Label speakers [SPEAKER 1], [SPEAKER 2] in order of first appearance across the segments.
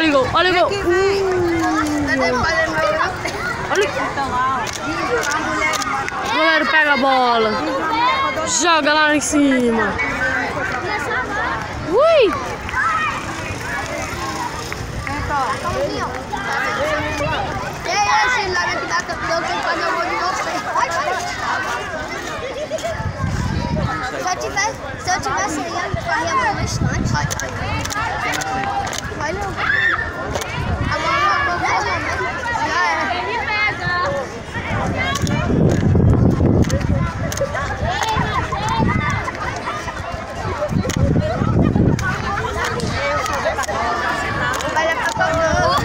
[SPEAKER 1] o gol, olha o gol. Olha. O goleiro pega a bola. Joga lá em cima. Ui!
[SPEAKER 2] Se eu tivesse aí, eu faria mais bastante. Vai não. Agora já é. Ele pega. Vai pra todo.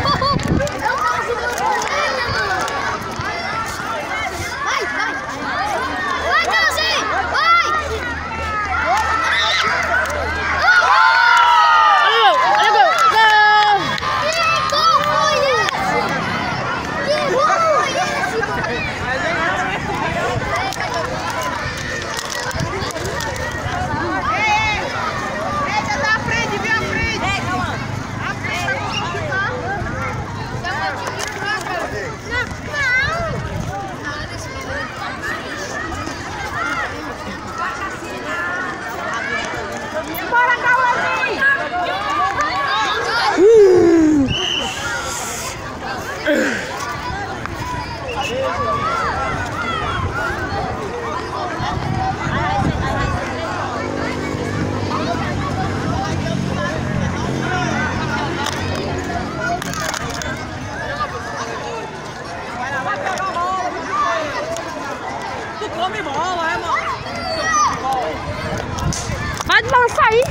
[SPEAKER 1] Vai balançar aí.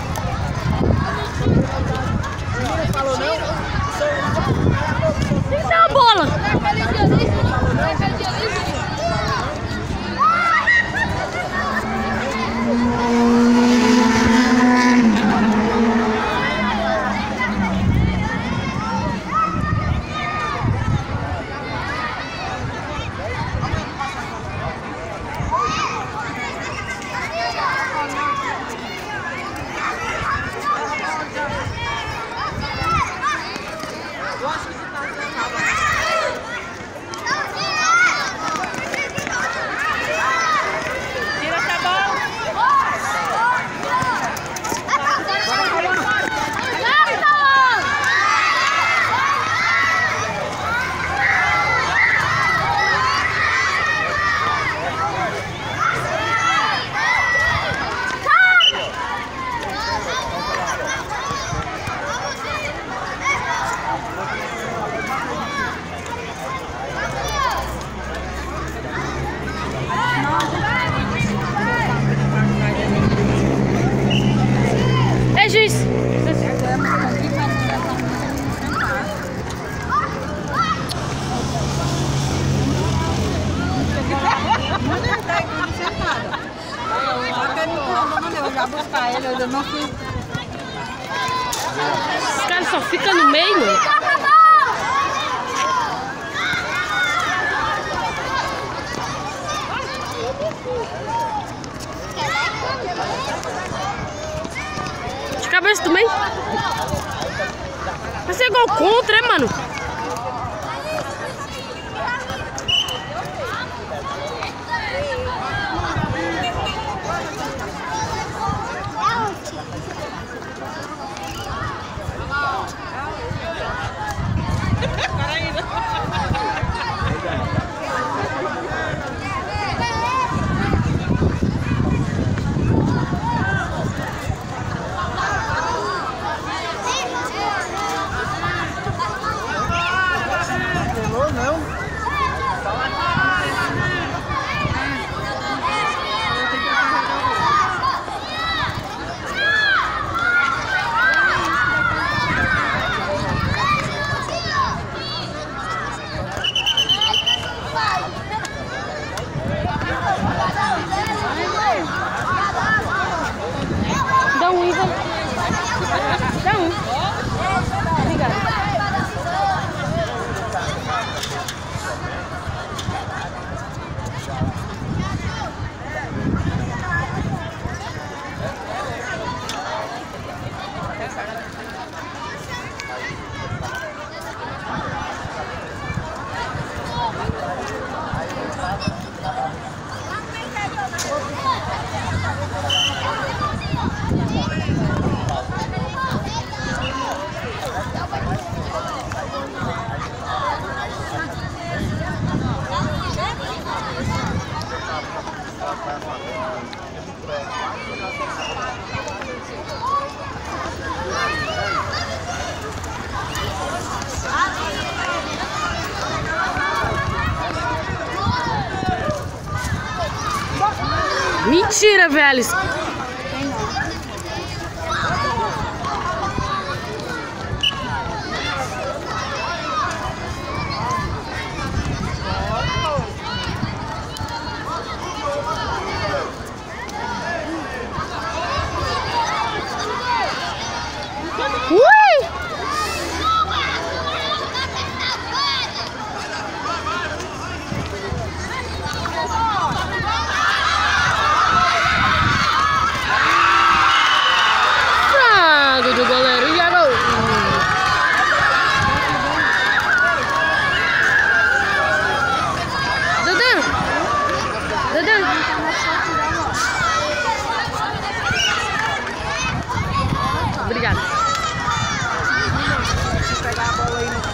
[SPEAKER 1] Tem que dar a bola.
[SPEAKER 3] Buscar ele, eu não fui.
[SPEAKER 1] Os caras só ficam no meio. De cabeça também. Vai ser gol contra, hein, mano? Mentira, velho. Do goleiro e gol. Dudu. Obrigado.
[SPEAKER 4] Pegar a bola aí no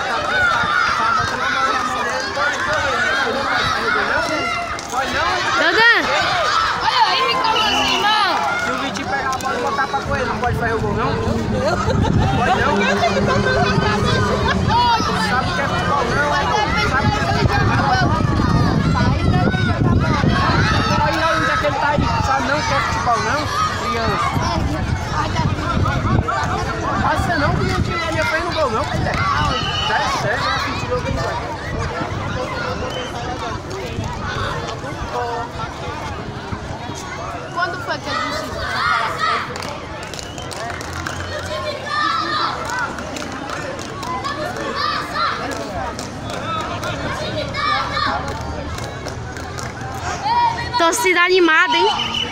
[SPEAKER 3] Olha aí, Calãozinho, não.
[SPEAKER 4] Se o Vitinho pegar a bola e botar pra correr, não pode fazer o gol, não? Pode não? Sabe o que é futebol, não? Sabe o que é futebol? Olha onde é que ele tá aí. Sabe não o que é futebol, não? Criança. Mas você não viu que ele ia fazer no gol, não, Pedro? É sério, é assim, tirou bem agora.
[SPEAKER 2] Quando foi que ele disse?
[SPEAKER 1] Torcida animada, hein?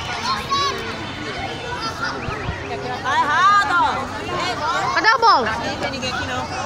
[SPEAKER 3] Tá errado, ó.
[SPEAKER 1] Cadê a bola?
[SPEAKER 3] Não tem ninguém aqui, não.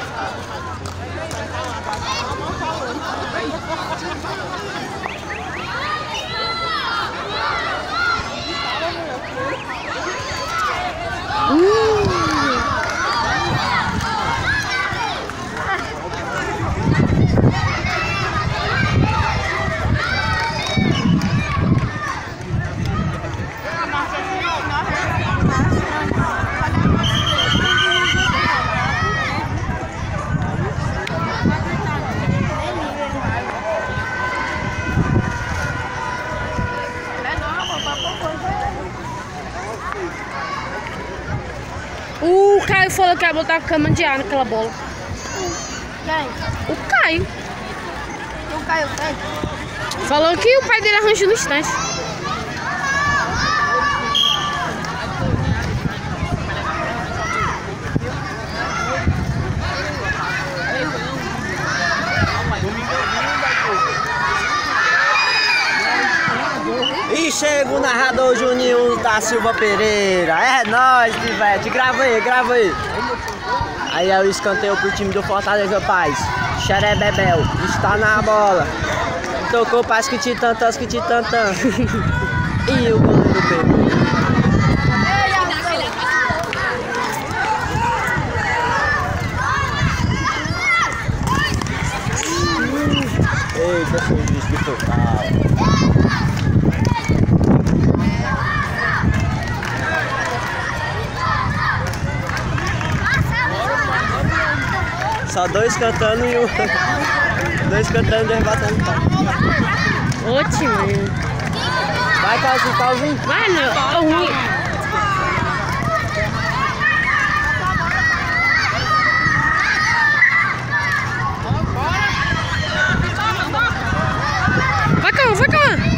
[SPEAKER 1] O Caio falou que ia botar cama de ar naquela bola.
[SPEAKER 2] Quem?
[SPEAKER 1] O Caio.
[SPEAKER 2] O Caio quem?
[SPEAKER 1] Falou que o pai dele arranja no instante.
[SPEAKER 5] E chega o narrador Juninho da Silva Pereira. É nóis, Pivete. Grava aí, grava aí. Aí é o escanteio pro time do Fortaleza Paz. Xerebebel está na bola. Tocou para as que te tantãs, que te tantã. E o goleiro pegou. Eita, foi isso que foi tal. Só dois cantando e um. Dois cantando e arrebatando.
[SPEAKER 1] Ótimo.
[SPEAKER 5] Vai, Calzinho.
[SPEAKER 1] Vai, não. É ruim. Vai, Calma, vai, Calma.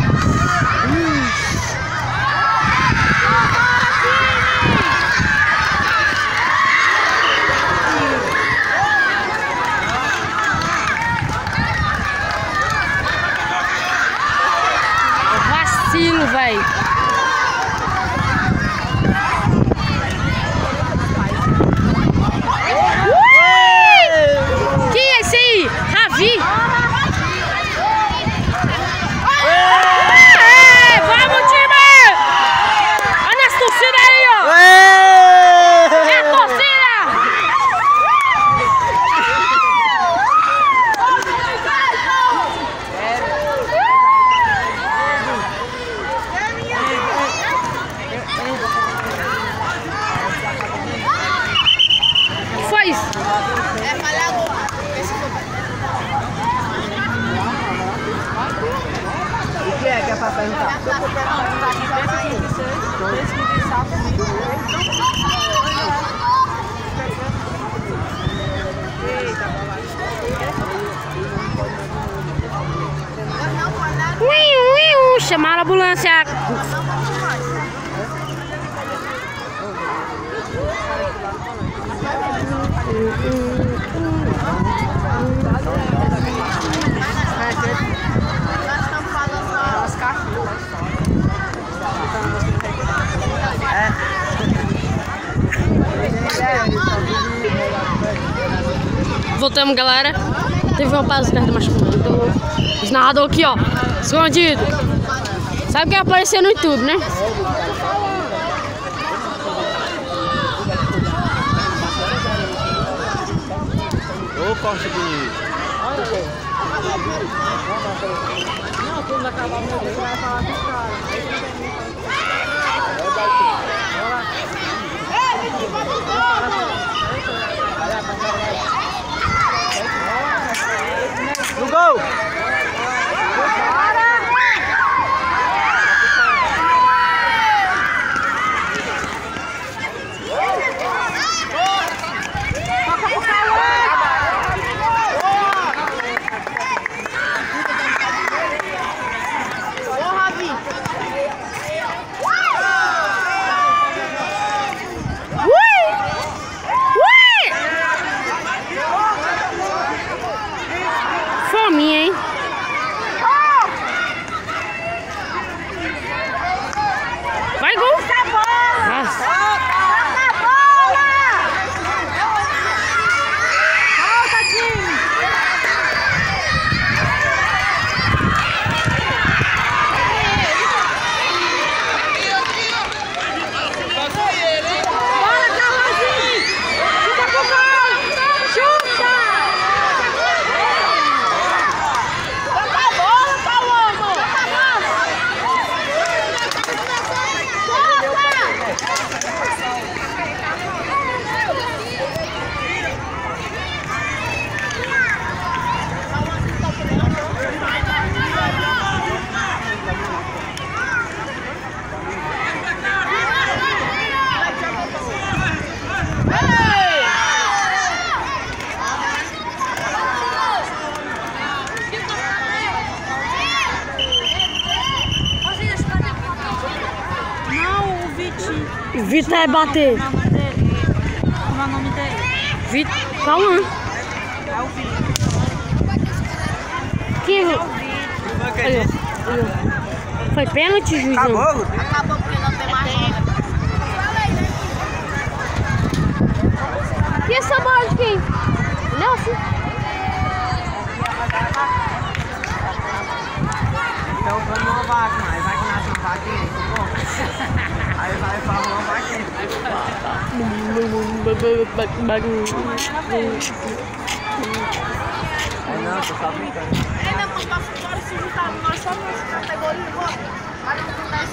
[SPEAKER 1] Vacilo, velho. Quem é esse aí? Ravi. Vamos, time! Olha as torcidas aí, ó. É a torcida! Chamaram a ambulância. Voltamos, galera. Teve uma pausa perto do machucamento. Os narradores aqui, ó, escondido. Sabe o que apareceu no YouTube, né?
[SPEAKER 5] Ô, corte bonito.
[SPEAKER 4] Não, quando acabar o meu vídeo, vai falar com os caras.
[SPEAKER 5] No gol!
[SPEAKER 1] Fominha, hein? Vai, gol! Nossa. O Vitor vai bater.
[SPEAKER 3] Como é o nome dele?
[SPEAKER 1] Vitor, calma.
[SPEAKER 3] É o Vitor.
[SPEAKER 1] Que...
[SPEAKER 5] Olha,
[SPEAKER 1] Foi pênalti, juizão?
[SPEAKER 5] acabou?
[SPEAKER 2] Acabou porque não tem mais tempo.
[SPEAKER 1] E essa bola de quem? Nelson?
[SPEAKER 5] Então vamos uma vaca, mas vai que nasce uma vaquinha, tá bom? Aí vai pra uma vaquinha. Não, tô só brincando.
[SPEAKER 2] Ainda não posso fora se juntar nós só nessa categoria agora. Cada um 10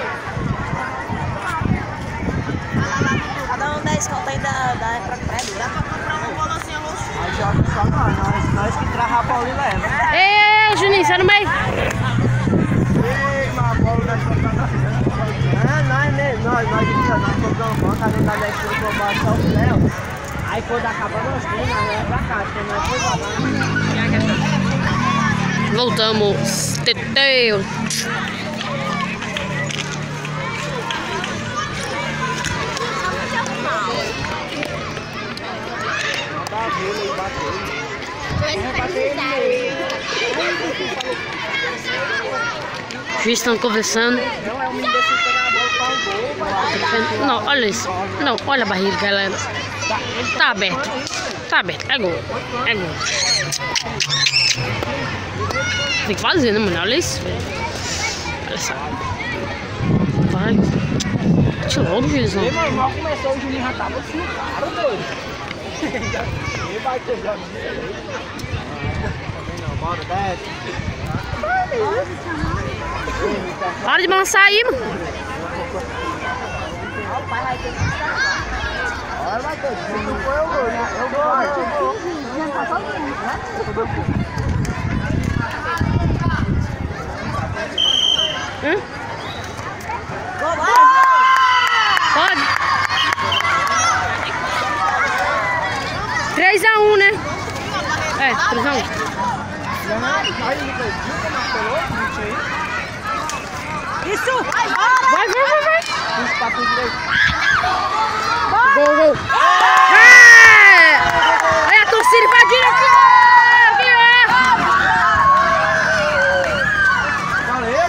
[SPEAKER 3] Cada um 10 conto aí dá pra crédito.
[SPEAKER 2] Dá pra comprar uma bola assim, roxo.
[SPEAKER 5] Aí joga só nós que traz a bola e leva.
[SPEAKER 1] Ei, Juninho, sai no meio.
[SPEAKER 5] Ei, uma bola nós compramos. Nós mesmo, nós aqui, ó, nós compramos uma bola, a gente tá da escola com o só o filé, ó. Aí quando acaba nós temos, nós leva pra cá, porque nós foi lá.
[SPEAKER 1] Voltamos. Teteu. Os juízes estão conversando. Não, olha isso. Não, olha a barriga, galera. Tá aberto. Tá aberto. É gol. É gol. Tem que fazer, né, mano? Olha isso. Olha só. Vai. Tira logo, juizão.
[SPEAKER 5] Mal começou, o Juninho já tava assim, cara, doido. Ele vai quebrar. Não, bora, desce.
[SPEAKER 1] Para de balançar aí, mano.
[SPEAKER 5] Olha, Matheus, se não foi, eu vou, né? Eu vou.
[SPEAKER 1] Hã? É, prisão.
[SPEAKER 4] Aí, Lucas, viu como apelou?
[SPEAKER 3] Isso!
[SPEAKER 1] Vai.
[SPEAKER 4] Os patos direito.
[SPEAKER 1] Gol. Aí a torcida invadindo aqui.
[SPEAKER 4] Valeu,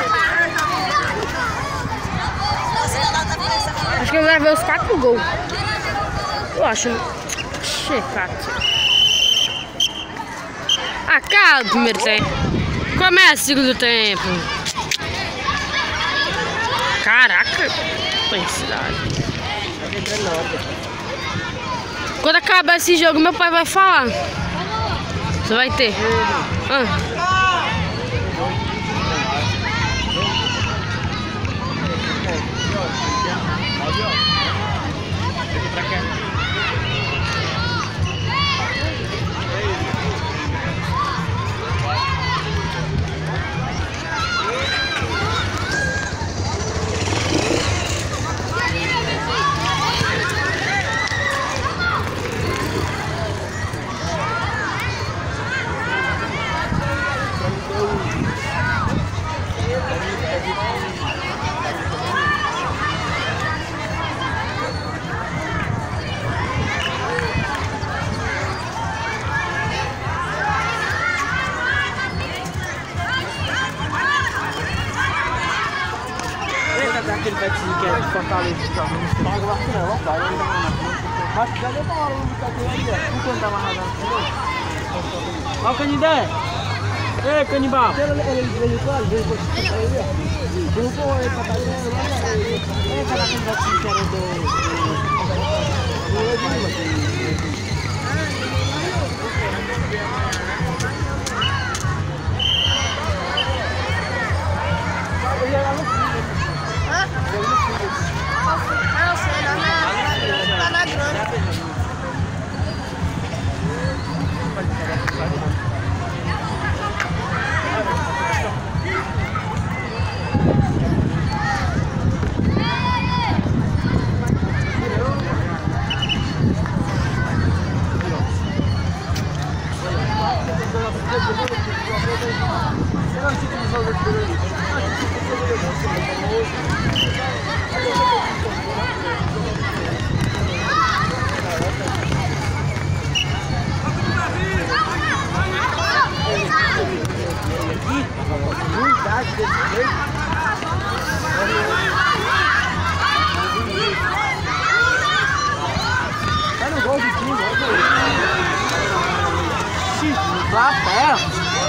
[SPEAKER 1] Acho que eu levei os 4 gols. Eu acho. Checate. Acaba o primeiro tempo. Começa o segundo tempo. Caraca. Felicidade. Quando acabar esse jogo, meu pai vai falar. Você vai ter.
[SPEAKER 4] Aquele betinho que é de Fortaleza, que joga no pago lá que não, vai, ainda não. Mas já deu uma hora no bicadinho aí, ó. Não quando tava rasgando, entendeu? Olha o Canindé! Ei, Canibal! Ele veio pra ali, ó. Não foi ele, Fortaleza, não é? É aquele betinho que era do... Ele era no fundo.
[SPEAKER 2] Não, sei, tá na grande.
[SPEAKER 4] Vai no gol de time, lá perto.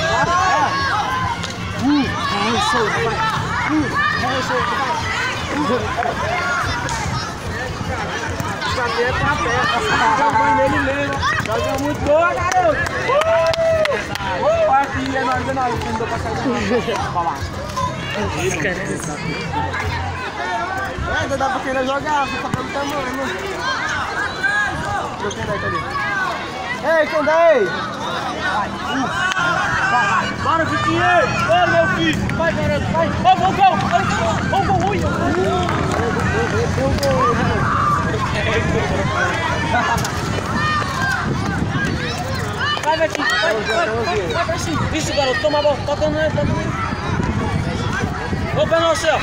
[SPEAKER 4] Isso é pra perto. Joga nele mesmo. Joga muito boa, garoto. Aqui é nós, não deu pra sair. Ainda dá pra querer jogar, você tá pelo tamanho. Ei, Candei! Bora, Vitinho! Bora, meu filho! Vai, garoto, vai! Ó, gol, gol! Ó, gol, ui! Vai, Vitinho! Vai pra cima! Isso, garoto, toma a bola! Toca nele, toca nele! Ô, pé no céu!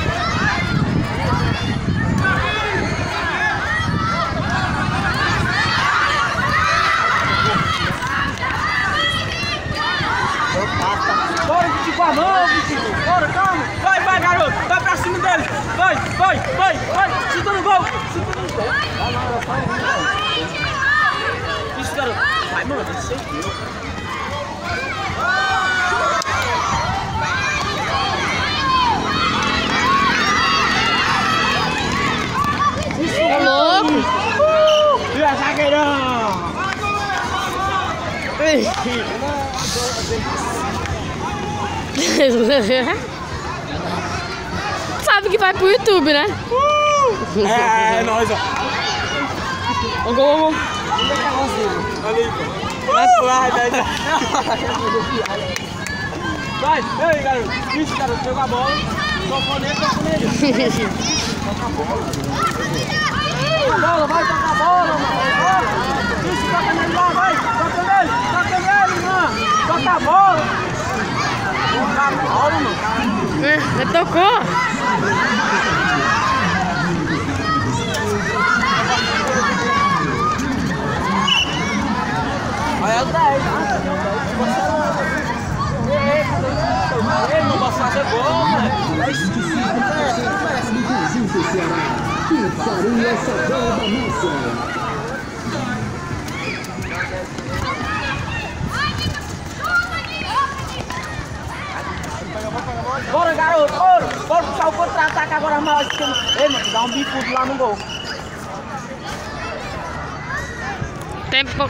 [SPEAKER 4] Bora, Vitinho, com a mão, Vitinho! Bora, calma! Vai, vai, garoto! Vai pra cima dele! Vai, vai, vai, vai! Chuta no gol! Chuta no gol! Isso, garoto! Vai, mano! Isso aí,
[SPEAKER 1] Ô, louco!
[SPEAKER 4] E a zagueirão!
[SPEAKER 1] Sabe que vai pro YouTube, né?
[SPEAKER 4] É nóis, ó!
[SPEAKER 1] Ô, gol!
[SPEAKER 4] Ali, vai, ei, garoto! Isso, garoto, pegou a bola! Tocou nele, tocou nele! Toca a bola! Toca a bola, vai, toca a bola, mano! Isso, toca nele lá, vai! Toca nele, Toca a bola! Toca a bola, mano!
[SPEAKER 1] Já tocou!
[SPEAKER 4] Olha o 10! Ei, não posso fazer gol, velho! Bora, garoto! Bora puxar o contra-ataque agora mais. Ei, mano, dá um bicudo lá no gol.
[SPEAKER 1] Tempo.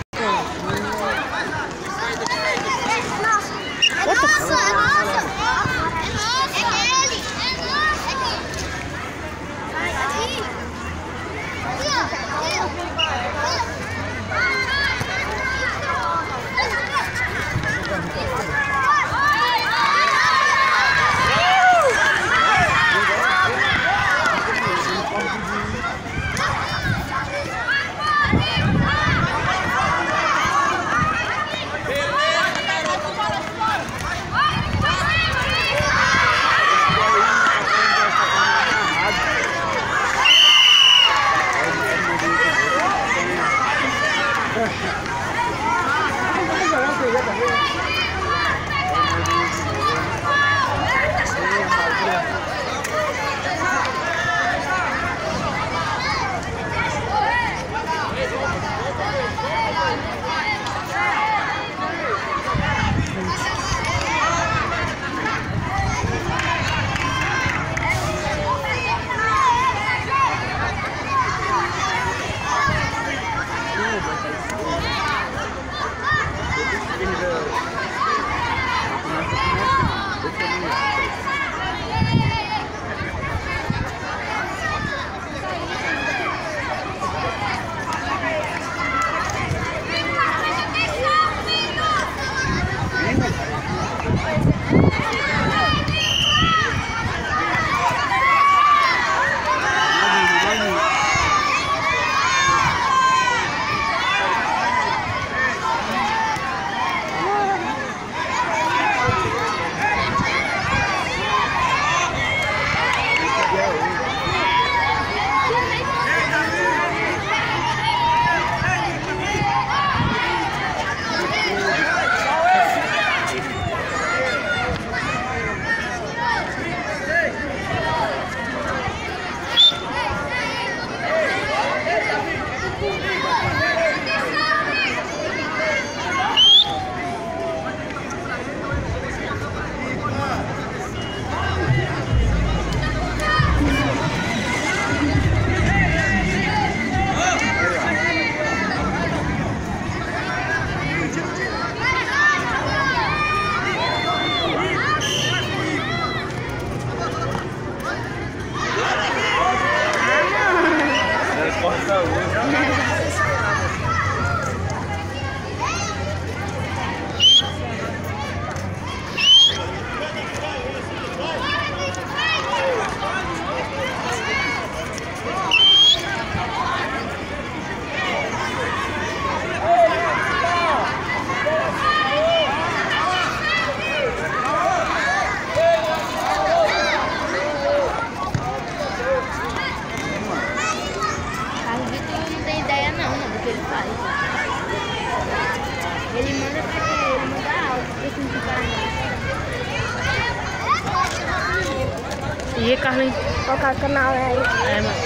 [SPEAKER 1] E aí, Carlinhos?
[SPEAKER 2] Qual que é o canal aí?
[SPEAKER 1] É, mano.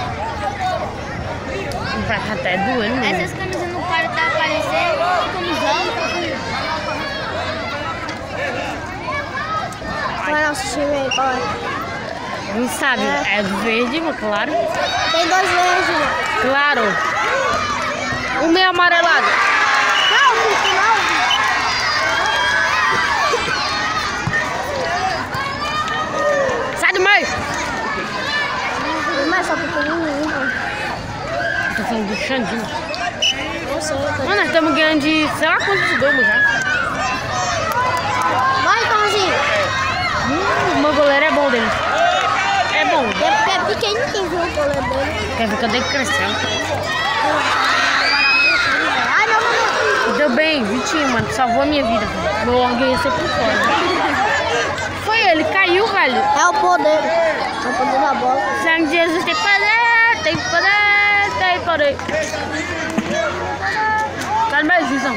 [SPEAKER 1] Vai até doendo mesmo.
[SPEAKER 2] Essas camisas não param de aparecer. Que camisão? Qual é o nosso time aí? Qual é?
[SPEAKER 1] Não sabe, é verde, mano, claro.
[SPEAKER 2] Tem dois verdes, mano.
[SPEAKER 1] Claro. O meio amarelado.
[SPEAKER 2] Não, não.
[SPEAKER 1] Sai do meio.
[SPEAKER 2] Mas só pequenininho, mano.
[SPEAKER 1] Tô falando do Xandinho.
[SPEAKER 2] Eu sei,
[SPEAKER 1] Mano, nós estamos ganhando de sei lá quantos gols já.
[SPEAKER 2] Vai, Pãozinho.
[SPEAKER 1] O meu goleiro é bom dele. É bom.
[SPEAKER 2] É pequenininho, viu, o goleiro dele.
[SPEAKER 1] Quer ver que eu tenho que crescer.
[SPEAKER 2] Ai, não.
[SPEAKER 1] Ainda bem, Vitinho, mano, salvou a minha vida, velho. Meu órgão ia ser por fora. Foi ele, caiu, velho.
[SPEAKER 2] É o poder. É o poder da bola.
[SPEAKER 1] Sangue de Jesus tem poder, tem poder, tem poder. Tá mais visão.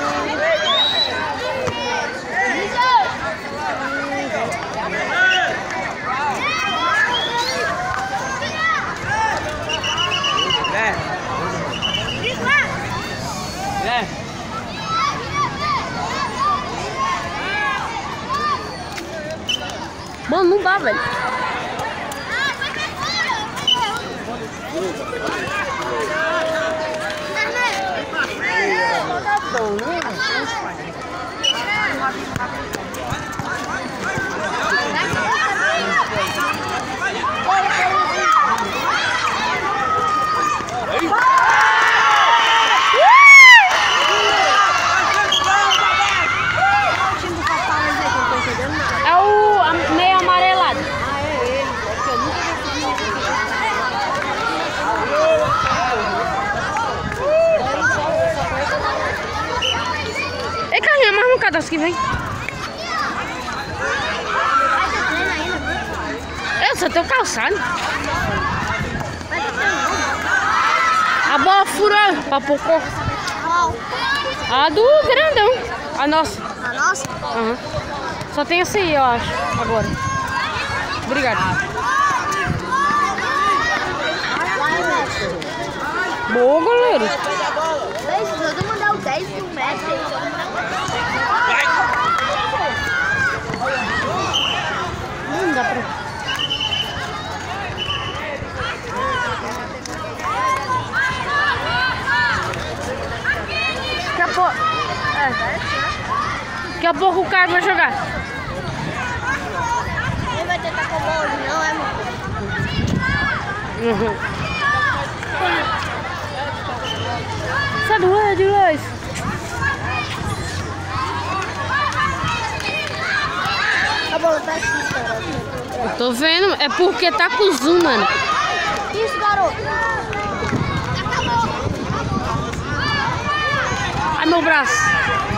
[SPEAKER 1] Mano, não dá, velho. É o meio amarelado. Ei, Carlinhos, mais um cadastro que vem. Eu só tenho calçado. A bola furou pra pôr cor. A do grandão. A nossa.
[SPEAKER 2] A nossa?
[SPEAKER 1] Aham. Só tem essa aí, eu acho, agora. Obrigado. Boa, goleiro.
[SPEAKER 2] Todo mundo é o 10 do Messi.
[SPEAKER 1] Não dá pra... Daqui a pouco... Daqui a pouco o Caio vai jogar.
[SPEAKER 2] Ele vai tentar com a bola, não é, mano?
[SPEAKER 1] Uhum. Sai do lado, Luiz.
[SPEAKER 2] A bola tá aqui, cara.
[SPEAKER 1] Eu tô vendo, é porque tá com zoom, mano.
[SPEAKER 2] Isso, garoto.
[SPEAKER 1] Ai, meu braço.